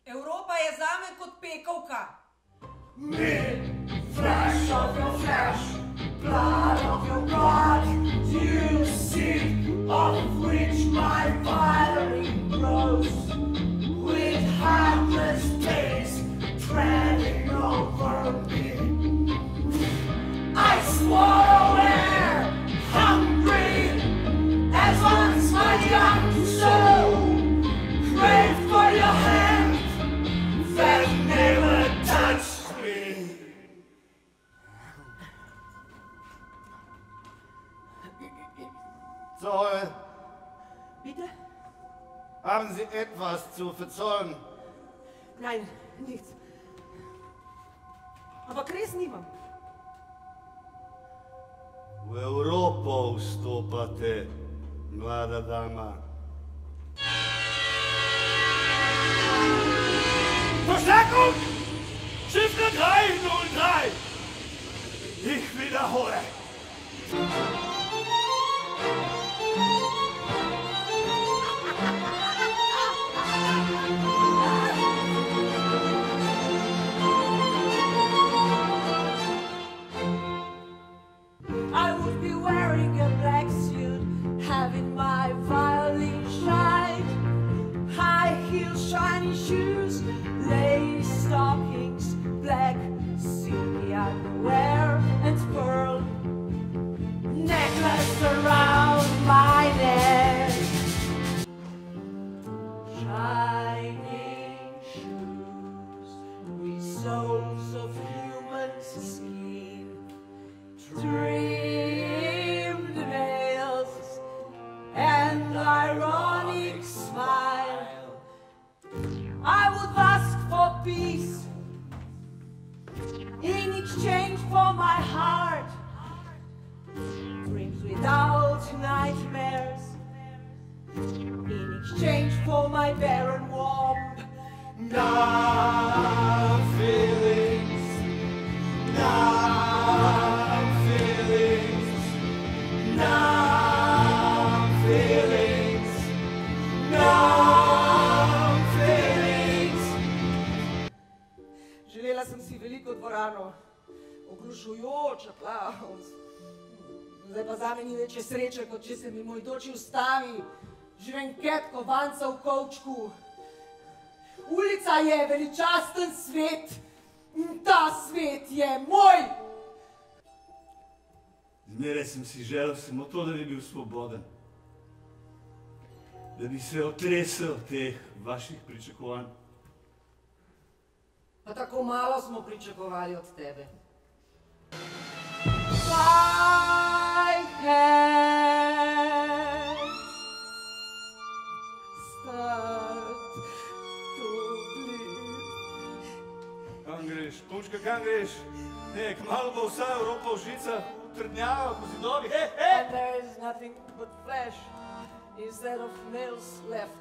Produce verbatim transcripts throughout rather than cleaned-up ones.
Evropa je zame kot pekovka. Me, flesh of your flesh, blood of your blood, you seed of which my firing grows, with heartless days treading over me. I swallow air, hungry, as once my young soul craved for your hand that never touched me. Zoll, Bitte? haben Sie etwas zu verzollen? Nein, nichts. Aber Chris nimam. V Evropo vstopate, mlada dama. Verstärkung! Chiffre drei null drei! Ich wiederhole. I would be wearing a black suit, having my violin shine, high heels, shiny shoes, lace stockings, black silky underwear, and pearl necklace around my neck. Shining shoes with soles of human skin, trimmed nails, and ironic smile. I would ask for peace in exchange for my heart, dreams without nightmares, in exchange for my barren womb. Numb feelings, numb feelings, numb feelings, numb feelings. Želela sem si veliko dvorano, oglušujoč aplavz. Zdaj pa zame ni večje sreče, kot če se mi moj doči ustavi, živim ket kovanca v kovčku. Ulica je veličasten svet in ta svet je moj. Zmeraj sem si želel samo to, da bi bil svoboden. Da bi se otresel teh vaših pričakovanj. Pa tako malo smo pričakovali od tebe. My hands start to bleed. Kam greš? Punčka, kam greš? Ne, kmalu bo vsa Evropa v žicah, trdnjava po zidovih. He, he! And there is nothing but flesh instead of nails left.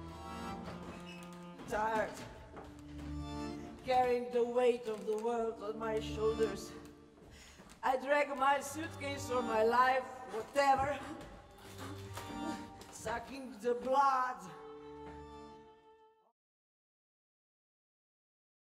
Tired, carrying the weight of the world on my shoulders. I drag my suitcase or my life, whatever, sucking the blood